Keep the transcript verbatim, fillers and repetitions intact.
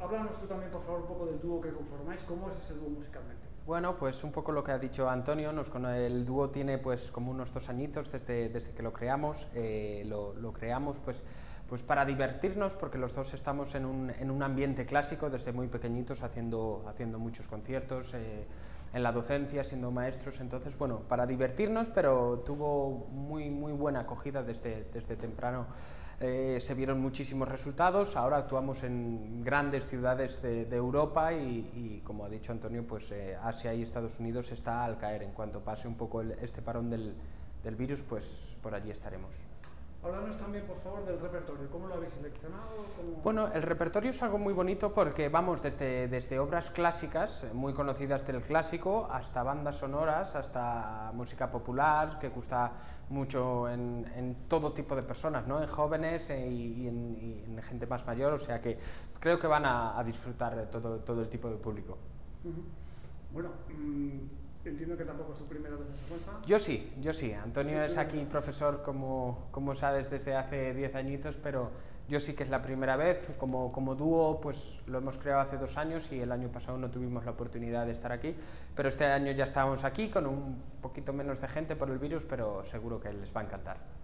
háblanos tú también, por favor, un poco del dúo que conformáis. ¿Cómo es ese dúo musicalmente? Bueno, pues un poco lo que ha dicho Antonio, nos, el dúo tiene pues como unos dos añitos desde, desde que lo creamos, eh, lo, lo creamos pues, pues para divertirnos, porque los dos estamos en un, en un ambiente clásico desde muy pequeñitos, haciendo, haciendo muchos conciertos, eh, en la docencia, siendo maestros, entonces bueno, para divertirnos, pero tuvo muy, muy buena acogida desde, desde temprano. Eh, se vieron muchísimos resultados, ahora actuamos en grandes ciudades de, de Europa y, y, como ha dicho Antonio, pues eh, Asia y Estados Unidos está al caer. En cuanto pase un poco el, este parón del, del virus, pues por allí estaremos. Háblanos también, por favor, del repertorio. ¿Cómo lo habéis seleccionado? ¿Cómo... Bueno, el repertorio es algo muy bonito porque vamos desde, desde obras clásicas, muy conocidas del clásico, hasta bandas sonoras, hasta música popular, que gusta mucho en, en todo tipo de personas, ¿no? En jóvenes e, y, en, y en gente más mayor, o sea que creo que van a, a disfrutar de todo, todo el tipo de público. Uh-huh. Bueno, mmm... entiendo que tampoco es tu primera vez en Sigüenza. Yo sí, yo sí. Antonio es aquí profesor, como, como sabes, desde hace diez añitos, pero yo sí que es la primera vez. Como, como dúo, pues lo hemos creado hace dos años y el año pasado no tuvimos la oportunidad de estar aquí, pero este año ya estamos aquí con un poquito menos de gente por el virus, pero seguro que les va a encantar.